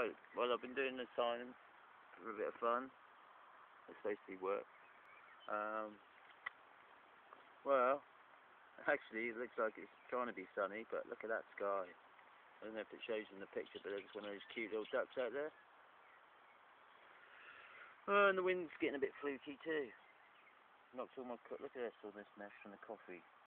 Right, well I've been doing the sign for a bit of fun. It's supposed to be work. Well, actually it looks like it's trying to be sunny, but look at that sky. I don't know if it shows in the picture, but there's one of those cute little ducks out there. Oh, and the wind's getting a bit fluky too. Knocks all my look at this, all this mess from the coffee.